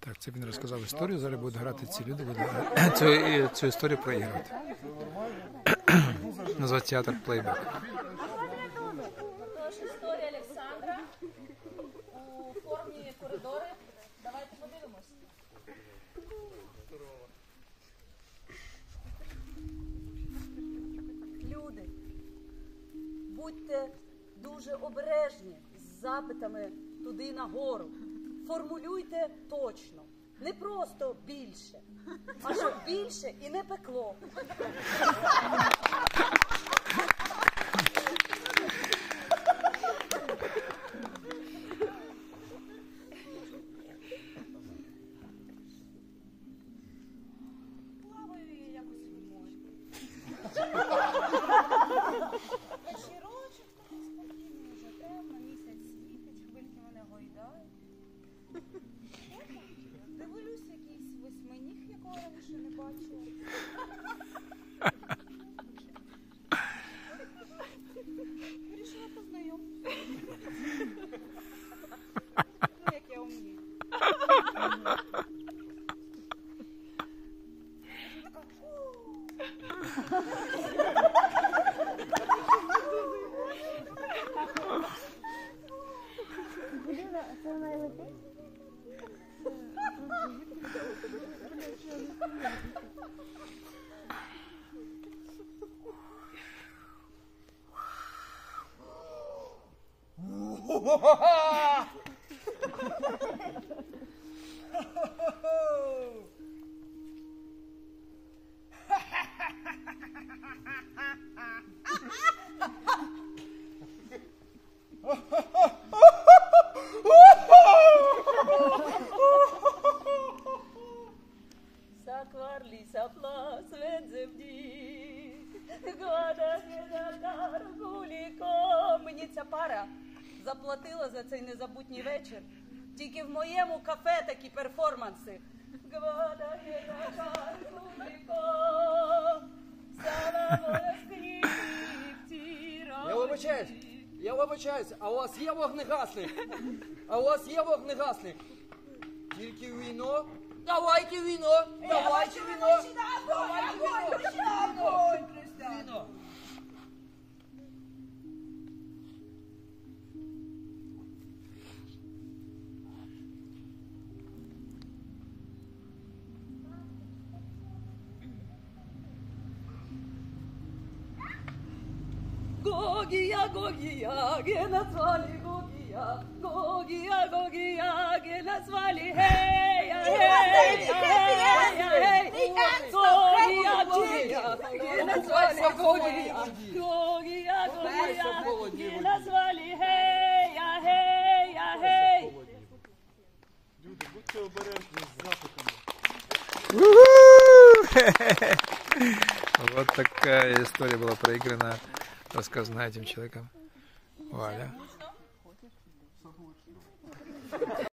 Так, це він розказав історію, зараз будуть грати ці люди, будуть цю історію проігрувати. Називається театр плейбек. Тож історія Олександра у формі коридори. Давайте подивимось. Люди, будьте дуже обережні з запитами туди нагору. Формулюйте точно. Не просто більше, а щоб більше і не пекло. Плаваю я якось зимою. Вечірочок такий спокійний, вже темно, місяць світить, хвильки мене гойдають. Дивлюсь, якийсь восьминіг, якого раніше не бачила. Вирішила познайомитися. Ну, як я вмію. Така, Це вона і летить? Sakvarlisa plas ведзевді, года гедадар гуліко. Мені ця пара заплатила за цей незабутній вечір. Тільки в моєму кафе такі перформанси. Года гедадар гуліко. Я вибачаюсь, а у вас є вогнегасник? Тільки віно? Давайте віно! Давайте віно! Віно! Гогія, Гогія, ге назвали Гогія, Гогія, Гогія, ге назвали гея, гея, гея, Гогія, Гогія, ге назвали Гогія, Гогія, Гогія, ге назвали гея, гея, гей. Люди, будьте обережні з запитами. Вот такая история была проиграна, рассказана этим человеком. Валя.